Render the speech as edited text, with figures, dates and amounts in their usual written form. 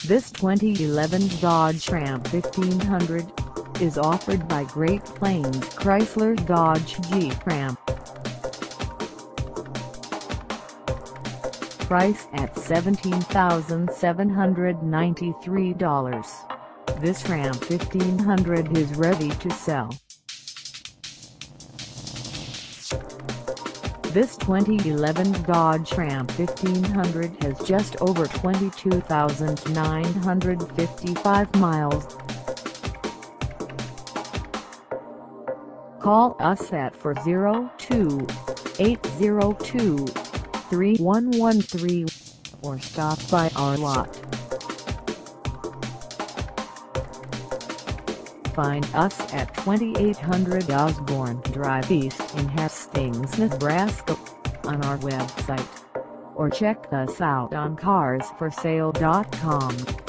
This 2011 Dodge Ram 1500 is offered by Great Plains Chrysler Dodge Jeep Ram. Price at $17,793. This Ram 1500 is ready to sell. This 2011 Dodge Ram 1500 has just over 22,955 miles. Call us at 402-802-3113 or stop by our lot. Find us at 2800 Osborne Drive East in Hastings, Nebraska, on our website, or check us out on carsforsale.com.